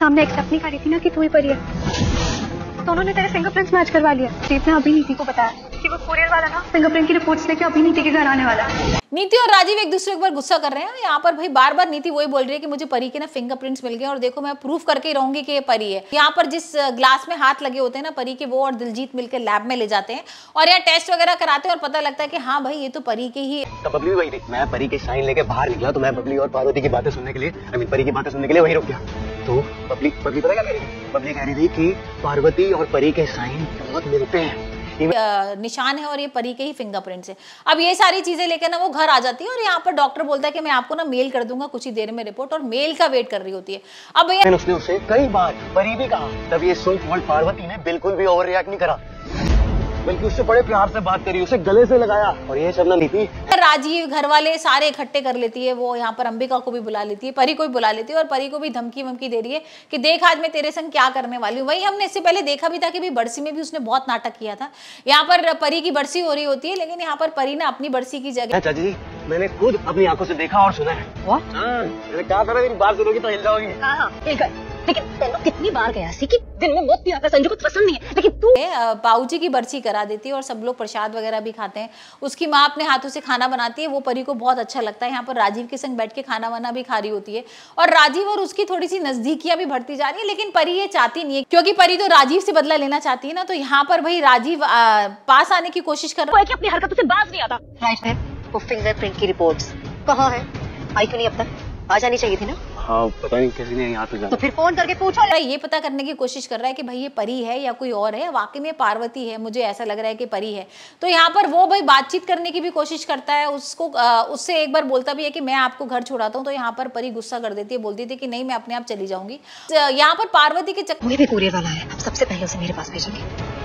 सामने एक्सेप्ट नहीं कर रही थी ना कि तू ही परी है, तो उन्होंने तेरे फिंगरप्रिंट्स मैच करवा लिया। दीप ने अभी नीति को बताया कि वो कोरियर वाला ना फिंगरप्रिंट की रिपोर्ट्स लेके अभी नीति के घर आने वाला है। नीति और राजीव एक दूसरे के ऊपर गुस्सा कर रहे हैं। यहाँ पर भाई बार बार नीति वही बोल रही है कि मुझे परी के ना फिंगरप्रिंट्स मिल गए और देखो मैं प्रूफ करके ही रहूंगी कि ये परी है। यहाँ पर जिस ग्लास में हाथ लगे होते हैं ना परी के, वो और दिलजीत मिलकर लैब में ले जाते हैं और यहाँ टेस्ट वगैरह कराते हैं और पता लगता है कि हाँ भाई ये तो परी के ही। तो बबली भी वही थी। मैं परी के साइन लेके बाहर निकला तो मैं बबली और पार्वती की बातें सुनने के लिए, परी की बातें सुनने के लिए वही रुक गया। तो बबली पता क्या कह रही थी? बबली कह रही थी कि पार्वती और परी के साइन बहुत मिलते हैं, निशान है और ये परी के ही फिंगरप्रिंट्स है। अब ये सारी चीजें लेकर ना वो घर आ जाती है और यहाँ पर डॉक्टर बोलता है कि मैं आपको ना मेल कर दूंगा कुछ ही देर में रिपोर्ट, और मेल का वेट कर रही होती है। अब भैया उसने उसे कई बार परी भी कहा, तब ये सो कॉल्ड पार्वती ने बिल्कुल भी ओवर रिएक्ट नहीं करा, बल्कि उससे बड़े प्यार से बात करी, उसे गले से लगाया। और ये सब ना नीति राजीव घर वाले सारे इकट्ठे कर लेती है। वो यहाँ पर अंबिका को भी बुला लेती है, परी को भी बुला लेती है और परी को भी धमकी वमकी दे रही है कि देख आज मैं तेरे संग क्या करने वाली हूँ। वही हमने इससे पहले देखा भी था कि बरसी में भी उसने बहुत नाटक किया था। यहाँ पर परी की बरसी हो रही होती है, लेकिन यहाँ पर परी ना अपनी बरसी की जगह। चाची जी मैंने खुद अपनी आंखों से देखा और सुना है। मैंने कहा था ना मेरी बात सुनोगी तो हिल जाओगी। लेकिन तेनों कितनी बार गया सी कि दिन में मौत पिया, संजू को पसंद नहीं है, लेकिन तू बाबूजी की बरसी करा देती है और सब लोग प्रसाद वगैरह भी खाते हैं। उसकी माँ अपने हाथों से खाना बनाती है, वो परी को बहुत अच्छा लगता है। यहाँ पर राजीव के संग बैठ के खाना वाना भी खा रही होती है और राजीव और उसकी थोड़ी सी नजदीकियां भी बढ़ती जा रही है, लेकिन परी ये चाहती नहीं है क्योंकि परी तो राजीव से बदला लेना चाहती है ना। तो यहाँ पर भाई राजीव पास आने की कोशिश कर रहा है कि अपनी हरकतों से बाज नहीं आता। राइट है, वो फिंगरप्रिंट की रिपोर्ट्स कहाँ है? आई क्यों नहीं अब तक? आ जानी चाहिए थी ना। हाँ पता नहीं कैसे नहीं यहाँ पे तो फिर फोन करके पूछो। ये पता करने की कोशिश कर रहा है कि भाई ये परी है या कोई और है, वाकई में पार्वती है, मुझे ऐसा लग रहा है कि परी है। तो यहाँ पर वो भाई बातचीत करने की भी कोशिश करता है, उसको उससे एक बार बोलता भी है कि मैं आपको घर छोड़ाता हूँ। तो यहाँ पर परी गुस्सा कर देती है, बोलती थी कि नहीं मैं अपने आप चली जाऊंगी। यहाँ पर पार्वती के चक्कर भी कोरियर वाला है, अब सबसे पहले उसे मेरे पास भेजेंगे।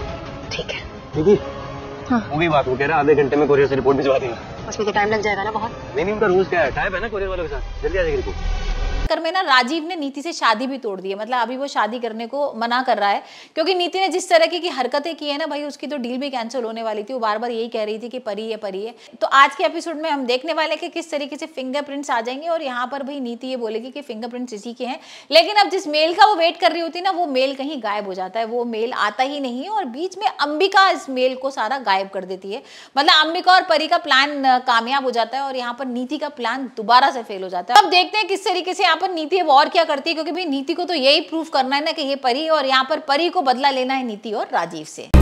ठीक है दीदी। हाँ। वो भी बात वो कह रहा है आधे घंटे में कोरियर से रिपोर्ट भिजवा देगा। उसमें तो टाइम लग जाएगा ना बहुत। नहीं उनका रूल्स क्या है, टाइप है ना कोरियर वालों के साथ, जल्दी आ जाएगी रिपोर्ट। में ना राजीव ने नीति से शादी भी तोड़ दी है, मतलब अभी वो शादी करने को मना कर रहा है क्योंकि नीति ने जिस तरह की हरकतें की है ना भाई, उसकी तो डील भी कैंसिल होने वाली थी। वो बार बार यही कह रही थी कि परी है परी है। तो आज के एपिसोड में हम देखने वाले कि किस तरीके से फिंगरप्रिंट्स आ जाएंगे और यहाँ पर भाई नीति ये बोलेगी कि फिंगरप्रिंट्स इसी के हैं, लेकिन अब जिस मेल का वो वेट कर रही होती है ना वो मेल कहीं गायब हो जाता है, वो मेल आता ही नहीं है और बीच में अंबिका इस मेल को सारा गायब कर देती है। मतलब अंबिका और परी का प्लान कामयाब हो जाता है और यहाँ पर नीति का प्लान दोबारा से फेल हो जाता है। अब देखते हैं किस तरीके से यहाँ पर नीति और क्या करती है, क्योंकि भाई नीति को तो यही प्रूफ करना है ना कि ये परी, और यहाँ पर परी को बदला लेना है नीति और राजीव से।